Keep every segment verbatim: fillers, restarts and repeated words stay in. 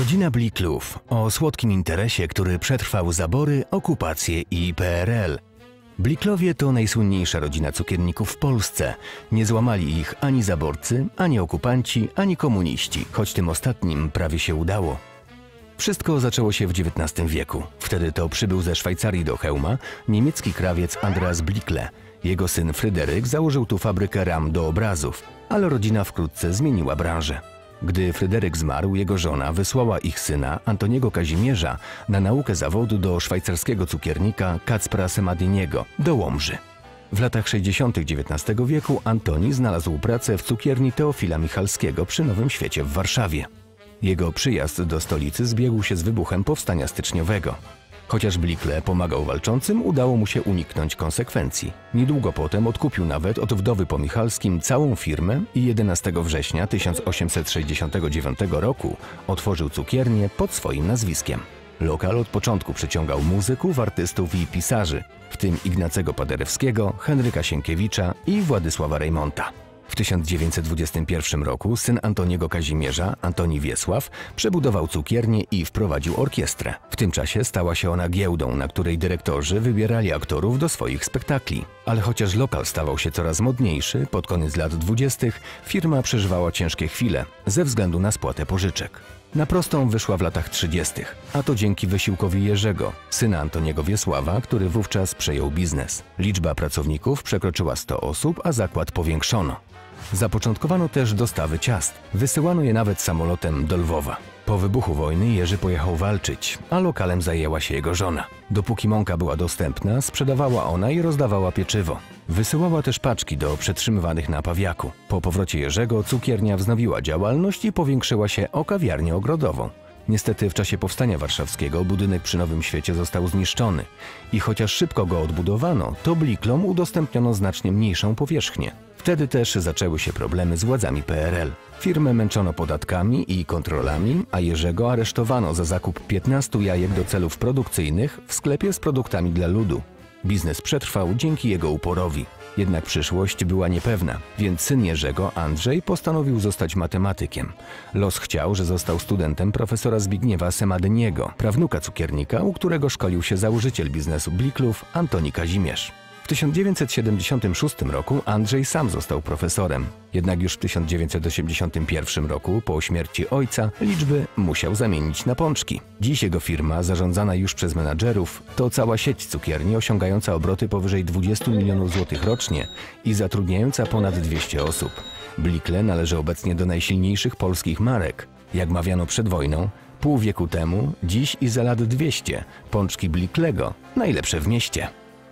Rodzina Blicklów o słodkim interesie, który przetrwał zabory, okupację i P R L. Blicklowie to najsłynniejsza rodzina cukierników w Polsce. Nie złamali ich ani zaborcy, ani okupanci, ani komuniści, choć tym ostatnim prawie się udało. Wszystko zaczęło się w dziewiętnastym wieku. Wtedy to przybył ze Szwajcarii do Chełma niemiecki krawiec Andreas Blickle. Jego syn Fryderyk założył tu fabrykę ram do obrazów, ale rodzina wkrótce zmieniła branżę. Gdy Fryderyk zmarł, jego żona wysłała ich syna, Antoniego Kazimierza, na naukę zawodu do szwajcarskiego cukiernika Kacpra Semadiniego do Łomży. W latach sześćdziesiątych dziewiętnastego wieku Antoni znalazł pracę w cukierni Teofila Michalskiego przy Nowym Świecie w Warszawie. Jego przyjazd do stolicy zbiegł się z wybuchem powstania styczniowego. Chociaż Blickle pomagał walczącym, udało mu się uniknąć konsekwencji. Niedługo potem odkupił nawet od wdowy po Michalskim całą firmę i jedenastego września tysiąc osiemset sześćdziesiątego dziewiątego roku otworzył cukiernię pod swoim nazwiskiem. Lokal od początku przyciągał muzyków, artystów i pisarzy, w tym Ignacego Paderewskiego, Henryka Sienkiewicza i Władysława Reymonta. W tysiąc dziewięćset dwudziestym pierwszym roku syn Antoniego Kazimierza, Antoni Wiesław, przebudował cukiernię i wprowadził orkiestrę. W tym czasie stała się ona giełdą, na której dyrektorzy wybierali aktorów do swoich spektakli. Ale chociaż lokal stawał się coraz modniejszy, pod koniec lat dwudziestych firma przeżywała ciężkie chwile ze względu na spłatę pożyczek. Na prostą wyszła w latach trzydziestych, a to dzięki wysiłkowi Jerzego, syna Antoniego Wiesława, który wówczas przejął biznes. Liczba pracowników przekroczyła sto osób, a zakład powiększono. Zapoczątkowano też dostawy ciast. Wysyłano je nawet samolotem do Lwowa. Po wybuchu wojny Jerzy pojechał walczyć, a lokalem zajęła się jego żona. Dopóki mąka była dostępna, sprzedawała ona i rozdawała pieczywo. Wysyłała też paczki do przetrzymywanych na Pawiaku. Po powrocie Jerzego cukiernia wznowiła działalność i powiększyła się o kawiarnię ogrodową. Niestety w czasie powstania warszawskiego budynek przy Nowym Świecie został zniszczony i chociaż szybko go odbudowano, to Blicklom udostępniono znacznie mniejszą powierzchnię. Wtedy też zaczęły się problemy z władzami P R L. Firmę męczono podatkami i kontrolami, a Jerzego aresztowano za zakup piętnastu jajek do celów produkcyjnych w sklepie z produktami dla ludu. Biznes przetrwał dzięki jego uporowi. Jednak przyszłość była niepewna, więc syn Jerzego, Andrzej, postanowił zostać matematykiem. Los chciał, że został studentem profesora Zbigniewa Semadyniego, prawnuka cukiernika, u którego szkolił się założyciel biznesu Blicklów, Antoni Kazimierz. W tysiąc dziewięćset siedemdziesiątym szóstym roku Andrzej sam został profesorem. Jednak już w tysiąc dziewięćset osiemdziesiątym pierwszym roku, po śmierci ojca, liczby musiał zamienić na pączki. Dziś jego firma, zarządzana już przez menadżerów, to cała sieć cukierni osiągająca obroty powyżej dwudziestu milionów złotych rocznie i zatrudniająca ponad dwieście osób. Blickle należy obecnie do najsilniejszych polskich marek. Jak mawiano przed wojną, pół wieku temu, dziś i za lat dwieście, pączki Blicklego najlepsze w mieście.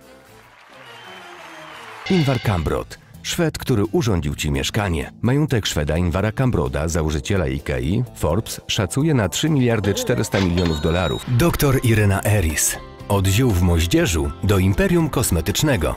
Ingvar Kamprad, Szwed, który urządził Ci mieszkanie. Majątek Szweda Ingvara Kamprada, założyciela Ikei, Forbes szacuje na trzy miliardy czterysta milionów dolarów. Doktor Irena Eris. Od ziół w moździerzu do imperium kosmetycznego.